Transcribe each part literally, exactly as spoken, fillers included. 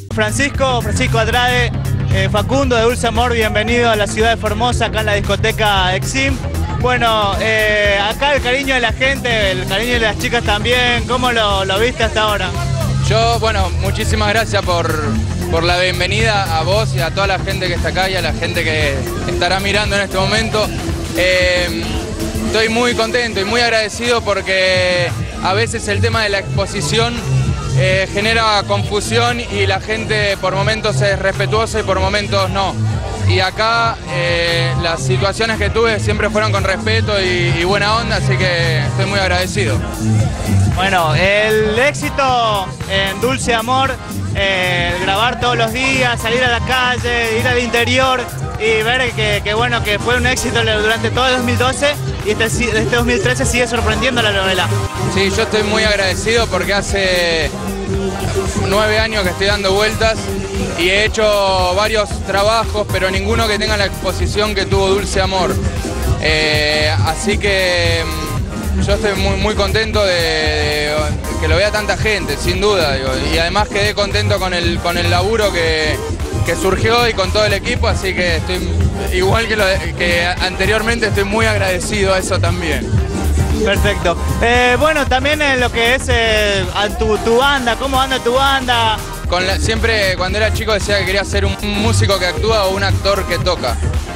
Francisco, Francisco Andrade, eh, Facundo de Dulce Amor, bienvenido a la ciudad de Formosa, acá en la discoteca Exim. Bueno, eh, acá el cariño de la gente, el cariño de las chicas también, ¿cómo lo, lo viste hasta ahora? Yo, bueno, muchísimas gracias por, por la bienvenida a vos y a toda la gente que está acá y a la gente que estará mirando en este momento. Eh, estoy muy contento y muy agradecido porque a veces el tema de la exposición eh, genera confusión y la gente por momentos es respetuosa y por momentos no. Y acá eh, las situaciones que tuve siempre fueron con respeto y, y buena onda, así que estoy muy agradecido. Bueno, el éxito en Dulce Amor, eh, grabar todos los días, salir a la calle, ir al interior y ver que, que bueno, que fue un éxito durante todo el dos mil doce y este, este dos mil trece sigue sorprendiendo la novela. Sí, yo estoy muy agradecido porque hace nueve años que estoy dando vueltas y he hecho varios trabajos, pero ninguno que tenga la exposición que tuvo Dulce Amor. Eh, así que yo estoy muy, muy contento de, de que lo vea tanta gente, sin duda. Digo, y además quedé contento con el, con el laburo que, que surgió y con todo el equipo, así que estoy igual que, lo de, que anteriormente, estoy muy agradecido a eso también. Perfecto. Eh, bueno, también en lo que es eh, a tu, tu banda, ¿cómo anda tu banda? Con la, siempre cuando era chico decía que quería ser un músico que actúa o un actor que toca.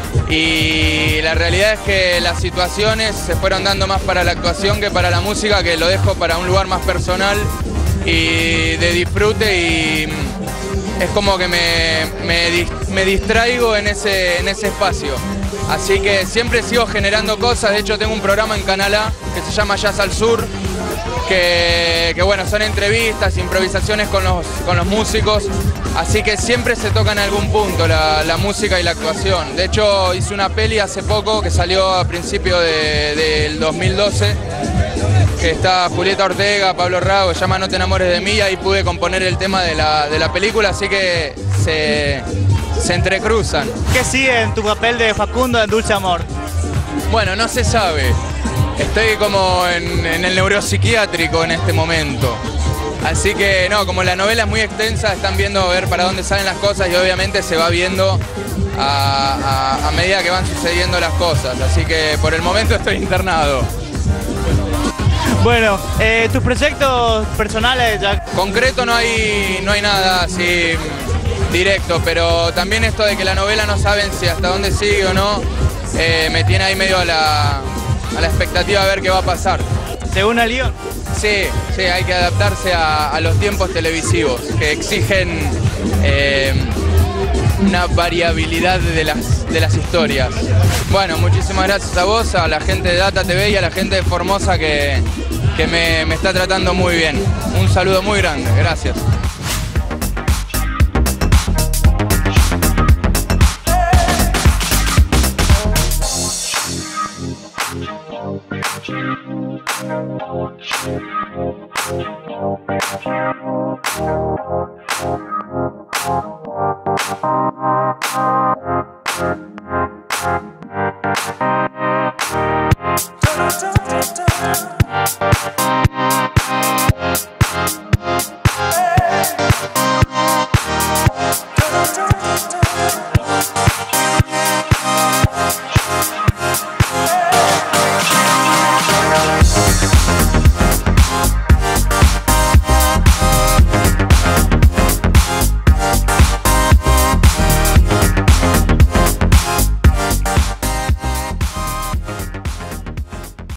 Y la realidad es que las situaciones se fueron dando más para la actuación que para la música, que lo dejo para un lugar más personal y de disfrute, y es como que me, me, me distraigo en ese, en ese espacio. Así que siempre sigo generando cosas. De hecho tengo un programa en Canal A que se llama Jazz al Sur, que, que bueno, son entrevistas, improvisaciones con los, con los músicos, así que siempre se toca en algún punto la, la música y la actuación. De hecho hice una peli hace poco que salió a principios de, del dos mil doce, que está Julieta Ortega, Pablo Rago, se llama No te enamores de mí, y ahí pude componer el tema de la, de la película, así que se, se entrecruzan. ¿Qué sigue en tu papel de Facundo en Dulce Amor? Bueno, no se sabe. Estoy como en, en el neuropsiquiátrico en este momento. Así que no, como la novela es muy extensa, están viendo a ver para dónde salen las cosas y obviamente se va viendo a, a, a medida que van sucediendo las cosas. Así que por el momento estoy internado. Bueno, eh, tus proyectos personales ya... Concreto no hay, no hay nada así directo, pero también esto de que la novela no saben si hasta dónde sigue o no, eh, me tiene ahí medio a la... a la expectativa de ver qué va a pasar. ¿Según el guión? Sí, sí, hay que adaptarse a, a los tiempos televisivos, que exigen eh, una variabilidad de las, de las historias. Bueno, muchísimas gracias a vos, a la gente de Data T V y a la gente de Formosa que, que me, me está tratando muy bien. Un saludo muy grande, gracias. Hey!